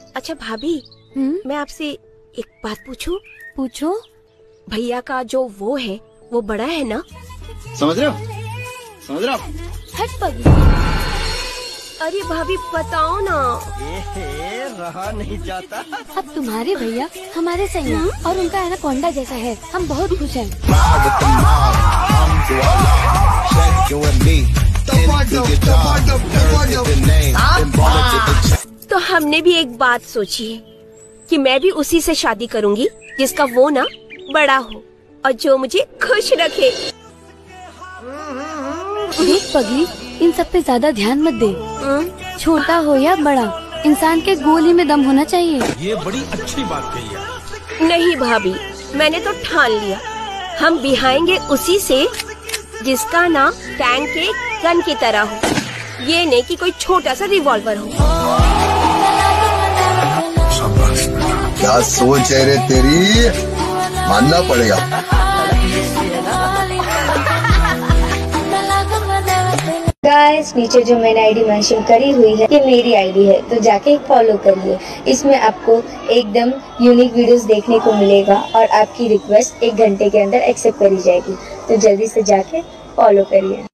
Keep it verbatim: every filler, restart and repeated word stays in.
अच्छा भाभी, मैं आपसे एक बात पूछूं? पूछो। भैया का जो वो है वो बड़ा है ना? समझ रहे हो? समझ रहे हो? हट पगली। अरे भाभी बताओ ना। ये रहा नहीं जाता। अब तुम्हारे भैया हमारे सही हैं और उनका एनाकोंडा जैसा है। हम बहुत खुश हैं। तो हमने भी एक बात सोची है कि मैं भी उसी से शादी करूंगी जिसका वो ना बड़ा हो और जो मुझे खुश रखे। देख पगली, इन सब पे ज्यादा ध्यान मत दे। छोटा हो या बड़ा, इंसान के गोली में दम होना चाहिए। ये बड़ी अच्छी बात कही है। नहीं भाभी, मैंने तो ठान लिया, हम बिहाएंगे उसी से जिसका ना टैंक के गन की तरह हो, ये नहीं कि कोई छोटा सा रिवॉल्वर हो। क्या सोच है रे तेरी, मानना पड़ेगा। गाइस, नीचे जो मैंने आईडी मेंशन करी हुई है ये मेरी आईडी है, तो जाके फॉलो करिए। इसमें आपको एकदम यूनिक वीडियोस देखने को मिलेगा और आपकी रिक्वेस्ट एक घंटे के अंदर एक्सेप्ट करी जाएगी, तो जल्दी से जाके फॉलो करिए।